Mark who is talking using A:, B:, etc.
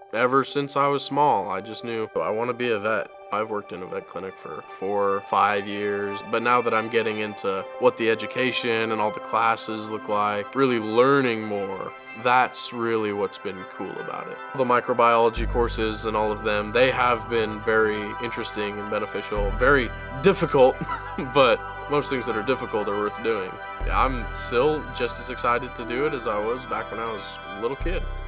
A: Ever since I was small, I just knew I want to be a vet. I've worked in a vet clinic for 4 or 5 years, but now that I'm getting into what the education and all the classes look like, really learning more, that's really what's been cool about it. The microbiology courses and all of them, they have been very interesting and beneficial, very difficult, but most things that are difficult are worth doing. I'm still just as excited to do it as I was back when I was a little kid.